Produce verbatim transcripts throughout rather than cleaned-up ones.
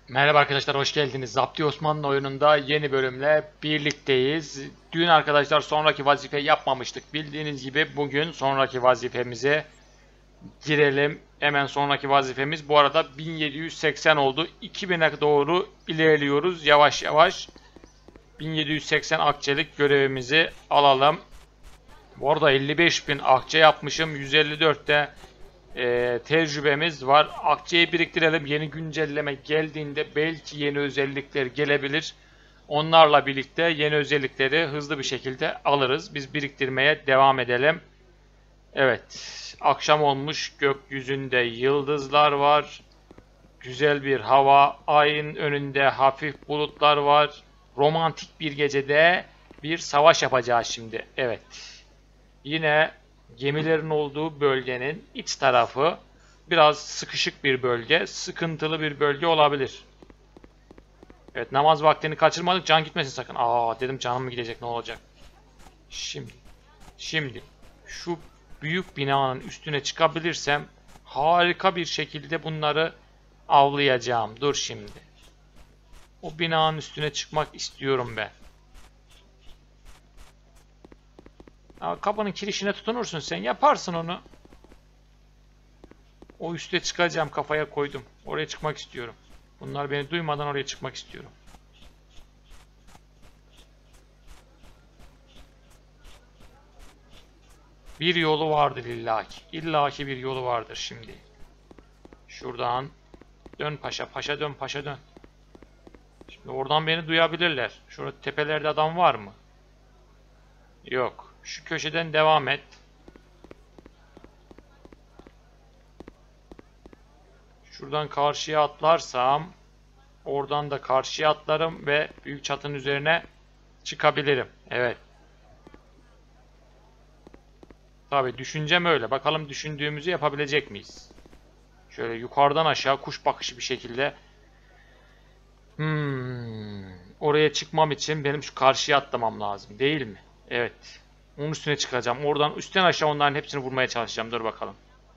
Merhaba arkadaşlar, hoş geldiniz. Zapti Osmanlı oyununda yeni bölümle birlikteyiz. Dün arkadaşlar sonraki vazifeyi yapmamıştık. Bildiğiniz gibi bugün sonraki vazifemize girelim. Hemen sonraki vazifemiz bu arada bin yedi yüz seksen oldu. iki bine doğru ilerliyoruz yavaş yavaş. bin yedi yüz seksen akçelik görevimizi alalım. Bu arada elli beş bin akçe yapmışım. yüz elli dörtte e, tecrübemiz var. Akçeyi biriktirelim. Yeni güncelleme geldiğinde belki yeni özellikler gelebilir. Onlarla birlikte yeni özellikleri hızlı bir şekilde alırız. Biz biriktirmeye devam edelim. Evet. Akşam olmuş. Gökyüzünde yıldızlar var. Güzel bir hava. Ayın önünde hafif bulutlar var. Romantik bir gecede bir savaş yapacağız şimdi. Evet. Yine gemilerin olduğu bölgenin iç tarafı biraz sıkışık bir bölge, sıkıntılı bir bölge olabilir. Evet, namaz vaktini kaçırmadık. Can gitmesin sakın. Aa, dedim canım mı gidecek, ne olacak? Şimdi, şimdi şu büyük binanın üstüne çıkabilirsem harika bir şekilde bunları avlayacağım. Dur şimdi. O binanın üstüne çıkmak istiyorum ben. Aa, kapının kirişine tutunursun sen. Yaparsın onu. O üste çıkacağım, kafaya koydum. Oraya çıkmak istiyorum. Bunlar beni duymadan oraya çıkmak istiyorum. Bir yolu vardır illaki. İllaki bir yolu vardır şimdi. Şuradan dön paşa, paşa dön, paşa dön. Şimdi oradan beni duyabilirler. Şurada tepelerde adam var mı? Yok. Şu köşeden devam et. Şuradan karşıya atlarsam oradan da karşıya atlarım ve büyük çatının üzerine çıkabilirim. Evet. Tabii düşüncem öyle. Bakalım düşündüğümüzü yapabilecek miyiz? Şöyle yukarıdan aşağı kuş bakışı bir şekilde. Hmm. Oraya çıkmam için benim şu karşıya atlamam lazım, değil mi? Evet. Onun üstüne çıkacağım. Oradan üstten aşağı onların hepsini vurmaya çalışacağım. Dur bakalım.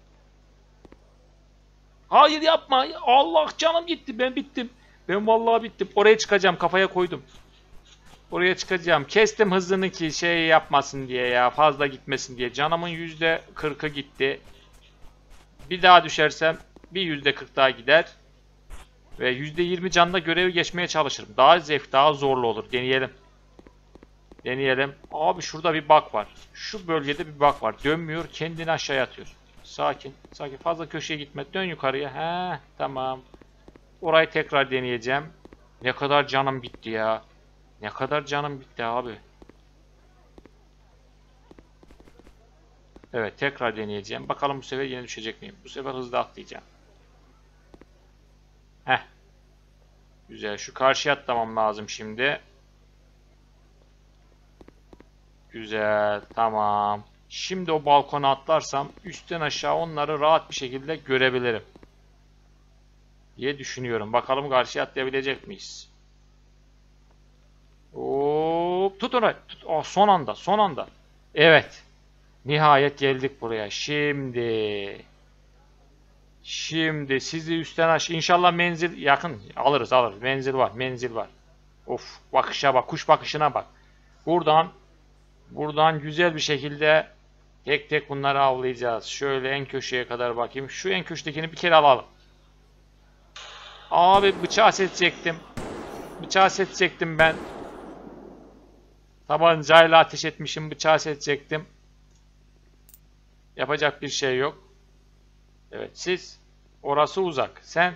Hayır yapma. Allah, canım gitti. Ben bittim. Ben vallahi bittim. Oraya çıkacağım. Kafaya koydum. Oraya çıkacağım. Kestim hızını ki şey yapmasın diye ya. Fazla gitmesin diye. Canımın yüzde kırkı gitti. Bir daha düşersem bir yüzde kırk daha gider. Ve yüzde yirmi canla görevi geçmeye çalışırım. Daha zevk, daha zorlu olur. Deneyelim. Deneyelim. Abi şurada bir bug var. Şu bölgede bir bug var. Dönmüyor, kendini aşağıya atıyor. Sakin, sakin. Fazla köşeye gitme. Dön yukarıya. He, tamam. Orayı tekrar deneyeceğim. Ne kadar canım gitti ya. Ne kadar canım gitti abi. Evet, tekrar deneyeceğim. Bakalım bu sefer yine düşecek miyim? Bu sefer hızlı atlayacağım. Heh. Güzel. Şu karşıya atlamam lazım şimdi. Güzel. Tamam. Şimdi o balkona atlarsam üstten aşağı onları rahat bir şekilde görebilirim diye düşünüyorum. Bakalım karşıya atlayabilecek miyiz? Hop, tut orayı. Tut. Oh, son anda, son anda. Evet. Nihayet geldik buraya. Şimdi. Şimdi sizi üstten aşağı. İnşallah menzil yakın. Alırız, alırız. Menzil var, menzil var. Of, bakışa bak, kuş bakışına bak. Buradan, buradan güzel bir şekilde tek tek bunları avlayacağız. Şöyle en köşeye kadar bakayım. Şu en köşedekini bir kere alalım. Abi bıçağı seçecektim. Bıçağı seçecektim ben. Tabancayla ateş etmişim. Bıçağı seçecektim. Yapacak bir şey yok. Evet, siz. Orası uzak. Sen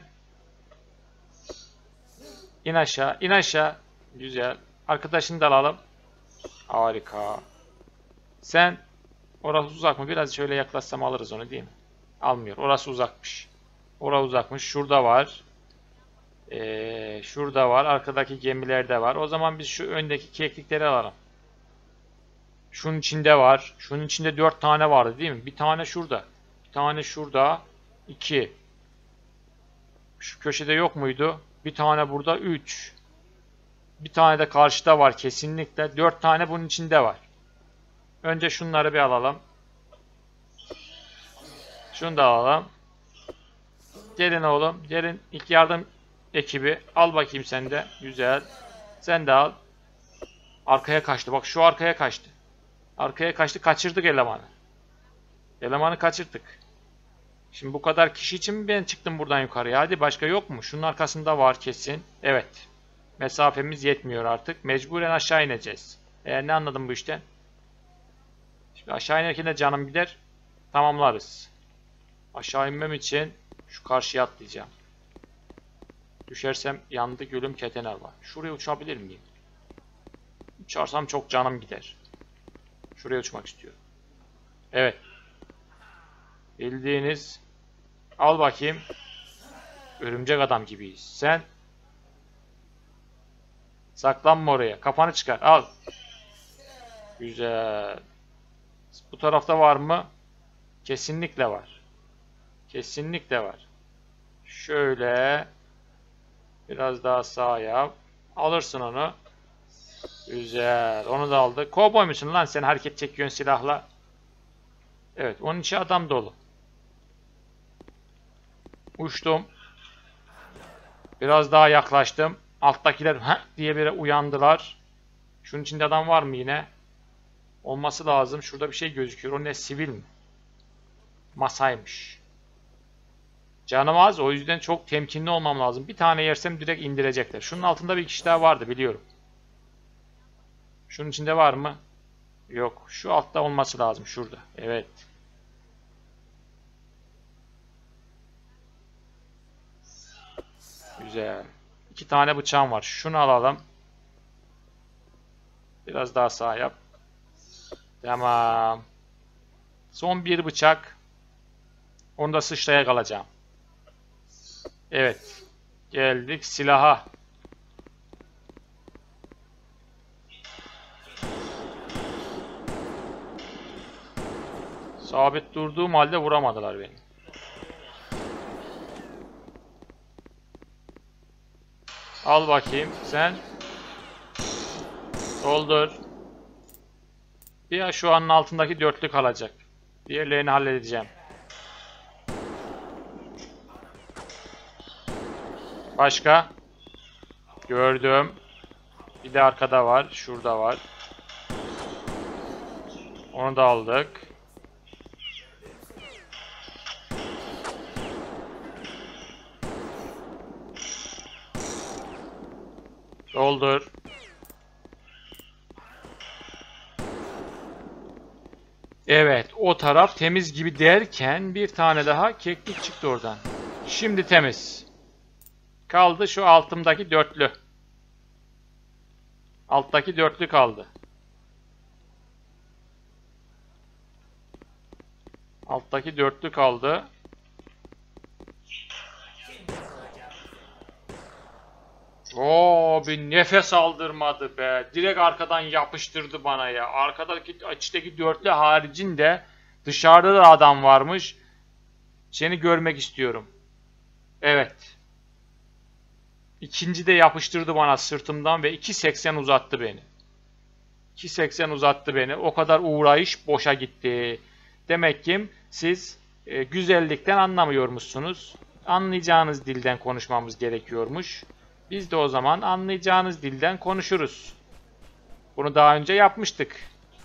in aşağı. İn aşağı. Güzel. Arkadaşını da alalım. Harika. Sen. Orası uzak mı? Biraz şöyle yaklaşsam alırız onu, değil mi? Almıyor. Orası uzakmış. Orası uzakmış. Şurada var. Ee, şurada var. Arkadaki gemilerde var. O zaman biz şu öndeki keklikleri alalım. Şunun içinde var. Şunun içinde dört tane vardı, değil mi? Bir tane şurada. Bir tane şurada. İki. Şu köşede yok muydu? Bir tane burada. Üç. Bir tane de karşıda var kesinlikle. Dört tane bunun içinde var. Önce şunları bir alalım. Şunu da alalım. Gelin oğlum. Gelin. İlk yardım ekibi. Al bakayım sen de. Güzel. Sen de al. Arkaya kaçtı. Bak şu arkaya kaçtı. Arkaya kaçtı. Kaçırdık elemanı. Elemanı kaçırdık. Şimdi bu kadar kişi için mi ben çıktım buradan yukarıya? Hadi başka yok mu? Şunun arkasında var kesin. Evet. Mesafemiz yetmiyor artık. Mecburen aşağı ineceğiz. Eğer ne anladım bu işten? Şimdi aşağı inerken de canım gider. Tamamlarız. Aşağı inmem için şu karşıya atlayacağım. Düşersem yandık ölüm ketener var. Şuraya uçabilir miyim? Uçarsam çok canım gider. Şuraya uçmak istiyorum. Evet. Bildiğiniz. Al bakayım. Örümcek adam gibiyiz. Sen saklanma oraya. Kafanı çıkar. Al. Güzel. Bu tarafta var mı? Kesinlikle var. Kesinlikle var. Şöyle. Biraz daha sağa yap. Alırsın onu. Güzel. Onu da aldı. Kovboy musun lan sen hareket çekiyorsun silahla? Evet. Onun içi adam dolu. Uçtum. Biraz daha yaklaştım. Alttakiler heh diye bir uyandılar. Şunun içinde adam var mı yine? Olması lazım. Şurada bir şey gözüküyor. O ne? Sivil mi? Masaymış. Canım az. O yüzden çok temkinli olmam lazım. Bir tane yersem direkt indirecekler. Şunun altında bir kişi daha vardı biliyorum. Şunun içinde var mı? Yok. Şu altta olması lazım. Şurada. Evet. Güzel. İki tane bıçağım var. Şunu alalım. Biraz daha sağ yap. Tamam. Son bir bıçak. Onu da sıçraya kalacağım. Evet. Geldik silaha. Sabit durduğum halde vuramadılar beni. Al bakayım sen. Doldur. Bir şu anın altındaki dörtlü kalacak. Diğerlerini halledeceğim. Başka? Gördüm. Bir de arkada var. Şurada var. Onu da aldık. Doldur. Evet, o taraf temiz gibi derken bir tane daha keklik çıktı oradan. Şimdi temiz. Kaldı şu altımdaki dörtlü. Alttaki dörtlü kaldı. Alttaki dörtlü kaldı. Oo, bir nefes aldırmadı be. Direkt arkadan yapıştırdı bana ya. Arkadaki içteki dörtlü haricinde dışarıda da adam varmış. Seni görmek istiyorum. Evet. İkinci de yapıştırdı bana sırtımdan ve iki seksen uzattı beni. iki seksen uzattı beni. O kadar uğrayış boşa gitti. Demek ki siz e, güzellikten anlamıyormuşsunuz. Anlayacağınız dilden konuşmamız gerekiyormuş. Biz de o zaman anlayacağınız dilden konuşuruz. Bunu daha önce yapmıştık.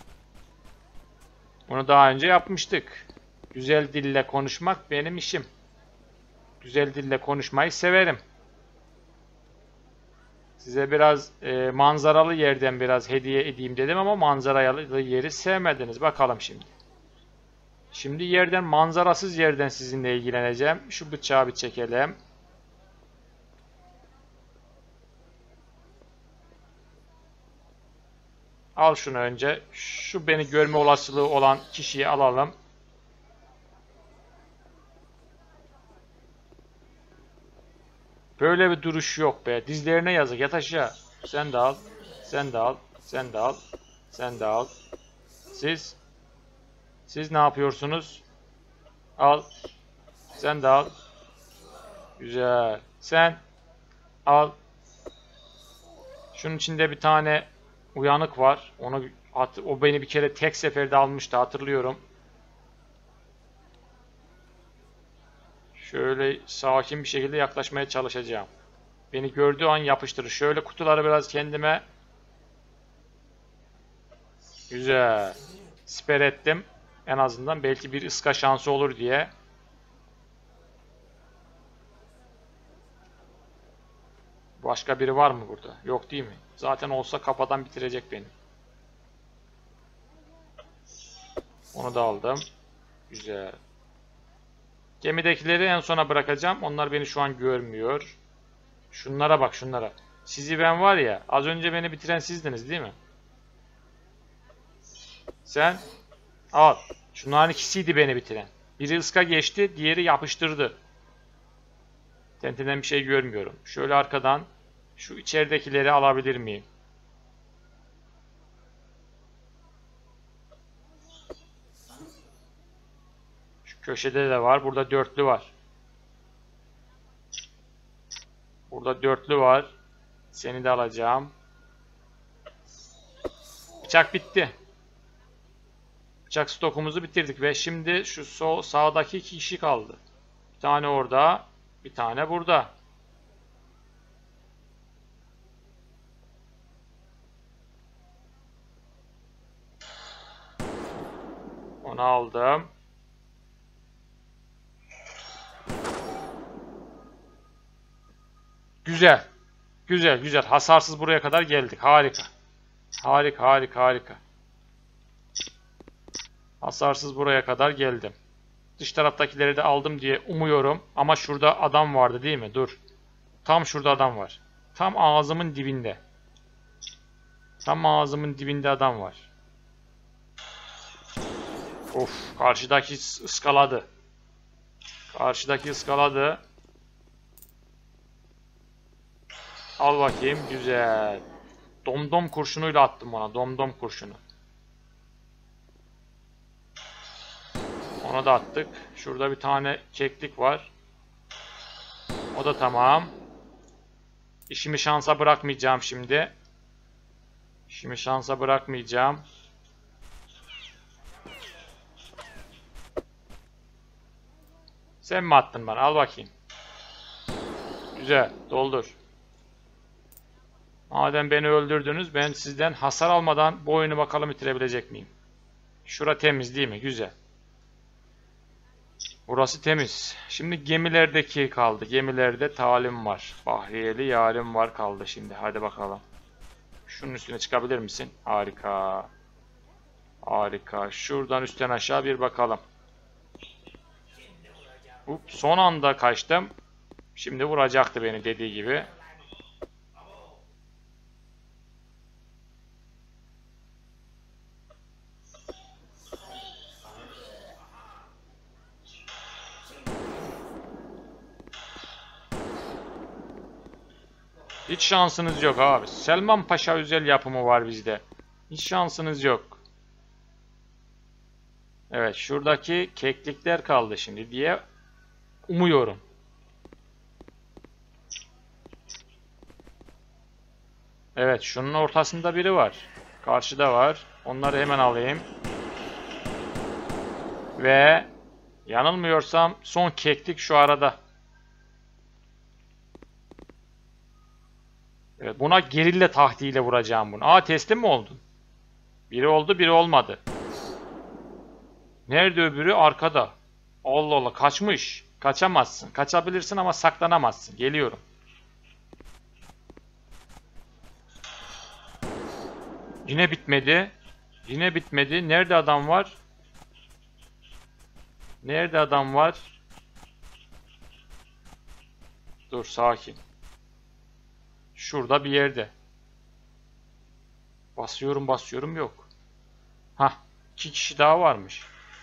Bunu daha önce yapmıştık. Güzel dille konuşmak benim işim. Güzel dille konuşmayı severim. Size biraz e, manzaralı yerden biraz hediye edeyim dedim ama manzaralı yeri sevmediniz. Bakalım şimdi. Şimdi yerden, manzarasız yerden sizinle ilgileneceğim. Şu bıçağı bir çekelim. Al şunu önce. Şu beni görme olasılığı olan kişiyi alalım. Böyle bir duruş yok be. Dizlerine yazık. Yat aşağı. Sen de al. Sen de al. Sen de al. Sen de al. Siz? Siz ne yapıyorsunuz? Al. Sen de al. Güzel. Sen al. Şunun içinde bir tane uyanık var. Onu o beni bir kere tek seferde almıştı, hatırlıyorum. Şöyle sakin bir şekilde yaklaşmaya çalışacağım. Beni gördüğü an yapıştırır. Şöyle kutuları biraz kendime güzel siper ettim. En azından belki bir ıska şansı olur diye. Başka biri var mı burada? Yok değil mi? Zaten olsa kafadan bitirecek beni. Onu da aldım. Güzel. Gemidekileri en sona bırakacağım. Onlar beni şu an görmüyor. Şunlara bak, şunlara. Sizi ben var ya, az önce beni bitiren sizdiniz değil mi? Sen al. Şunların ikisiydi beni bitiren. Biri ıska geçti, diğeri yapıştırdı. Tenteden bir şey görmüyorum. Şöyle arkadan şu içeridekileri alabilir miyim? Şu köşede de var. Burada dörtlü var. Burada dörtlü var. Seni de alacağım. Bıçak bitti. Bıçak stokumuzu bitirdik ve şimdi şu sol sağdaki iki kişi kaldı. Bir tane orada, bir tane burada. Onu aldım. Güzel. Güzel, güzel. Hasarsız buraya kadar geldik. Harika. Harika, harika, harika. Hasarsız buraya kadar geldim. Dış taraftakileri de aldım diye umuyorum. Ama şurada adam vardı değil mi? Dur. Tam şurada adam var. Tam ağzımın dibinde. Tam ağzımın dibinde adam var. Of, karşıdaki ıskaladı. Karşıdaki ıskaladı. Al bakayım, güzel. Domdom kurşunuyla attım ona, domdom kurşunu. Ona da attık. Şurada bir tane keklik var. O da tamam. İşimi şansa bırakmayacağım şimdi. İşimi şansa bırakmayacağım. Sen mi attın bana? Al bakayım. Güzel, doldur. Madem beni öldürdünüz, ben sizden hasar almadan bu oyunu bakalım bitirebilecek miyim? Şura temiz değil mi? Güzel. Burası temiz. Şimdi gemilerdeki kaldı. Gemilerde talim var. Bahriyeli yarim var kaldı şimdi. Hadi bakalım. Şunun üstüne çıkabilir misin? Harika. Harika. Şuradan üstten aşağı bir bakalım. Up, son anda kaçtım. Şimdi vuracaktı beni dediği gibi. Hiç şansınız yok abi. Selman Paşa özel yapımı var bizde. Hiç şansınız yok. Evet, şuradaki keklikler kaldı şimdi diye umuyorum. Evet, şunun ortasında biri var. Karşıda var. Onları hemen alayım. Ve yanılmıyorsam son keklik şu arada. Evet, buna gerilla tahtiyle vuracağım bunu. Aa, teslim mi oldun? Biri oldu, biri olmadı. Nerede öbürü? Arkada. Allah Allah, kaçmış. Kaçamazsın. Kaçabilirsin ama saklanamazsın. Geliyorum. Yine bitmedi. Yine bitmedi. Nerede adam var? Nerede adam var? Dur, sakin. Şurada bir yerde. Basıyorum basıyorum yok. Hah, iki kişi daha varmış.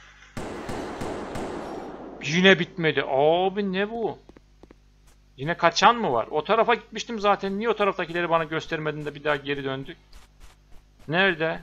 Yine bitmedi. Abi ne bu? Yine kaçan mı var? O tarafa gitmiştim zaten. Niye o taraftakileri bana göstermedin de bir daha geri döndük? Nerede?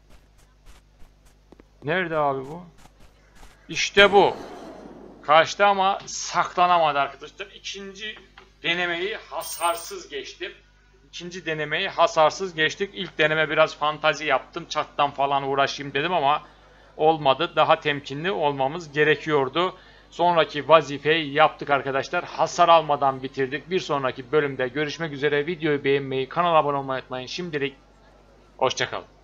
Nerede abi bu? İşte bu. Kaçtı ama saklanamadı arkadaşlar. İkinci denemeyi hasarsız geçtim. İkinci denemeyi hasarsız geçtik. İlk deneme biraz fantazi yaptım. Çattan falan uğraşayım dedim ama olmadı. Daha temkinli olmamız gerekiyordu. sonraki vazifeyi yaptık arkadaşlar. Hasar almadan bitirdik. Bir sonraki bölümde görüşmek üzere. Videoyu beğenmeyi, kanala abone olmayı unutmayın. Şimdilik hoşça kalın.